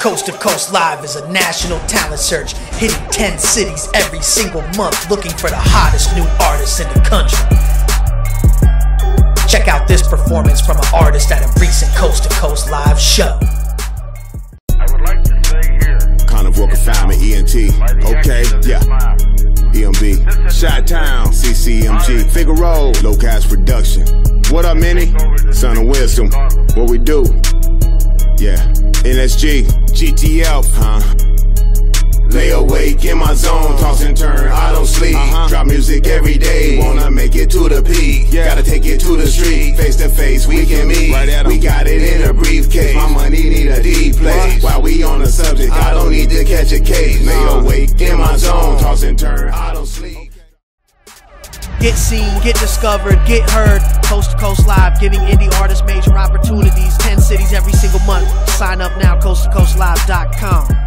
Coast to Coast Live is a national talent search, hitting 10 cities every single month, looking for the hottest new artists in the country. Check out this performance from an artist at a recent Coast to Coast Live show. I would like to say here, Carnivore Confinement, ENT, okay, yeah, EMB, Chi-Town, CCMG, Figaro, Low Cash Production. What up, Minnie? Son of Wisdom, what we do? Yeah, NSG, GTF, Lay awake in my zone, toss and turn, I don't sleep. Drop music every day, wanna make it to the peak. Gotta take it to the street, face to face, we can meet. We got it in a briefcase, my money need a deep place. While we on the subject, I don't need to catch a case. Lay awake in my zone, toss and turn, I don't sleep. Get seen, get discovered, get heard. Coast to Coast Live, giving indie artists major opportunities. 10 cities every single month. Sign up now, coasttocoastlive.com.